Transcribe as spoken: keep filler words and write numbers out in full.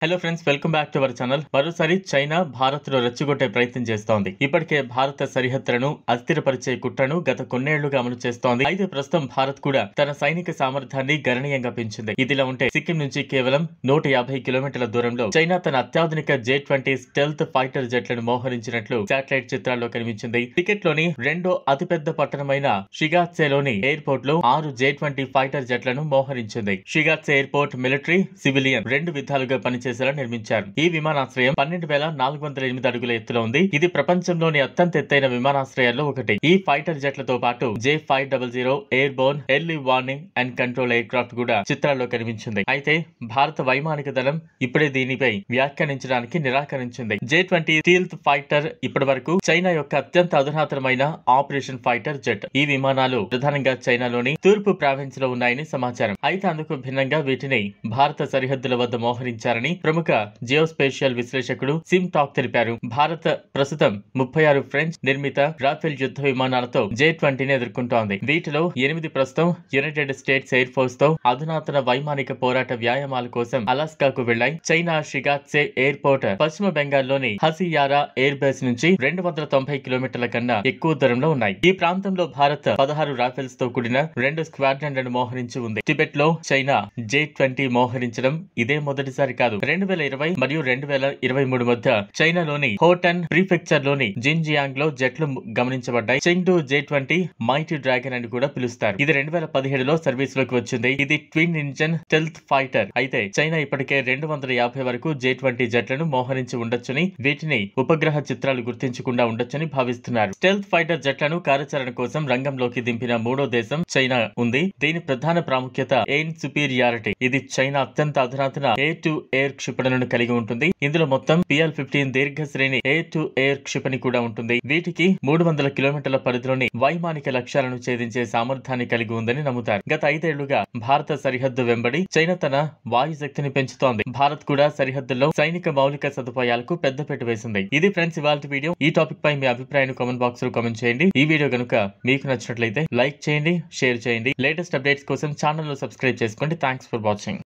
Hello friends, welcome back to our channel. మరోసారి China Bharat లో రెచ్చగొట్టే ప్రయత్నం చేస్తోంది. ఇప్పటికే భారత సరిహద్దులను అస్థిరపరిచే కుట్రను గత కొన్నేళ్లుగా అమలు చేస్తోంది. అయితే ప్రస్తుతం భారత్ కూడా తన సైనిక సామర్థ్యాన్ని గణనీయంగా పెంచింది. ఇదిలా ఉంటే సిక్కిం నుంచి కేవలం నూట యాభై కిలోమీటర్ల దూరంలో చైనా తన అత్యాధునిక జే ట్వంటీ స్టెల్త్ ఫైటర్ జెట్లను మోహరించినట్లు శాటిలైట్ చిత్రాల్లో కనిపించింది. టికెట్ లోని రెండో అతిపెద్ద పట్టణమైన షిగాత్సేలోని ఎయిర్పోర్ట్ లో ఆరు జే ట్వంటీ ఫైటర్ జెట్లను మోహరించింది. షిగాత్సే ఎయిర్పోర్ట్ మిలిటరీ, సివిలియన్ రెండు విధాలుగా పనిచేసేలా నిర్మించారు. ఈ విమానాశ్రయం పన్నెండు వేల నాలుగు వందల ఎనిమిది అడుగుల ఎత్తులో ఉంది. ఇది ప్రపంచంలోని అత్యంత ఎత్తైన విమానాశ్రయాల్లో ఒకటి. ఈ ఫైటర్ జెట్లతో పాటు J five double zero airborne early warning and control aircraft కూడా చిత్రాల్లో కనిపించింది. అయితే భారత వైమానిక దళం ఇప్పుడే దీనిపై వ్యాఖ్యానించడానికి నిరాకరించింది. జే ట్వంటీ స్టీల్త్ ఫైటర్ ఇప్పటి వరకు చైనా యొక్క అత్యంత అధునాతనమైన ఆపరేషన్ ఫైటర్ జెట్. ఈ విమానాలు ప్రధానంగా చైనాలోని తూర్పు ప్రావిన్స్ లో ఉన్నాయని సమాచారం. అయితే అందుకు భిన్నంగా వీటిని భారత సరిహద్దుల వద్ద మోహరించారని ప్రముఖ జియోస్పేషియల్ విశ్లేషకుడు సిమ్ టాక్ తెలిపారు. భారత్ ప్రస్తుతం ముప్పై ఆరు ఫ్రెంచ్ నిర్మిత రాఫెల్ యుద్ధ విమానాలతో జే ట్వంటీని ఎదుర్కొంటోంది. వీటిలో ఎనిమిది ప్రస్తుతం యునైటెడ్ స్టేట్స్ ఎయిర్ ఫోర్స్ తో అధునాతన వైమానిక పోరాట వ్యాయామాల కోసం అలాస్కాకు వెళ్లాయి. చైనా షిగాత్సే ఎయిర్పోర్ట్ పశ్చిమ బెంగాల్లోని హసియారా ఎయిర్ బేస్ నుంచి రెండు వందల తొంభై కిలోమీటర్ల కన్నా ఎక్కువ దూరంలో ఉన్నాయి. ఈ ప్రాంతంలో భారత్ పదహారు రాఫెల్స్ తో కూడిన రెండు స్క్వాడ్రన్లను మోహరించి ఉంది. టిబెట్ లో చైనా జే ట్వంటీ మోహరించడం ఇదే మొదటిసారి కాదు. రెండు వేల ఇరవై మరియు రెండు వేల ఇరవై మూడు మధ్య చైనాలోని హోటన్ ప్రీఫెక్చర్ లోని జిన్జియాంగ్ లో జట్లు గమనించబడ్డాయి. Chengdu J twenty mighty dragon అని కూడా పిలుస్తారు. ఇది రెండు వేల పదిహేడులో సర్వీస్ లోకి వచ్చింది. ఇది ట్విన్ ఇంజన్ స్టెల్త్ ఫైటర్. అయితే చైనా ఇప్పటికే రెండు వందల యాభై వరకు జే ట్వంటీ జట్లను మోహరించి ఉండొచ్చని, వీటిని ఉపగ్రహ చిత్రాలు గుర్తించకుండా ఉండొచ్చని భావిస్తున్నారు. స్టెల్త్ ఫైటర్ జట్లను కార్యాచరణ కోసం రంగంలోకి దింపిన మూడో దేశం చైనా ఉంది. దీని ప్రధాన ప్రాముఖ్యత ఎయిర్ సుపీరియారిటీ. ఇది చైనా అత్యంత అధునాతన ఎయిర్ టు ఎయిర్ క్షిపణులను కలిగి ఉంటుంది. ఇందులో మొత్తం పిఎల్ ఫిఫ్టీన్ దీర్ఘ శ్రేణి ఎయిర్ టు ఎయిర్ క్షిపణి కూడా ఉంటుంది. వీటికి మూడు వందల కిలోమీటర్ల పరిధిలోని వైమానిక లక్ష్యాలను ఛేదించే సామర్థ్యాన్ని కలిగి ఉందని నమ్ముతారు. గత ఐదేళ్లుగా భారత సరిహద్దు వెంబడి చైనా తన వాయు శక్తిని పెంచుతోంది. భారత్ కూడా సరిహద్దుల్లో సైనిక మౌలిక సదుపాయాలకు పెద్దపీట వేసింది. ఇది ఫ్రెండ్స్ ఇవాల్టి వీడియో. ఈ టాపిక్ పై మీ అభిప్రాయాన్ని కామెంట్ బాక్స్ లో కామెంట్ చేయండి. ఈ వీడియో కనుక మీకు నచ్చినట్లయితే లైక్ చేయండి, షేర్ చేయండి. లేటెస్ట్ అప్డేట్స్ కోసం ఛానల్ లో సబ్స్క్రైబ్ చేసుకోండి. Thanks for watching.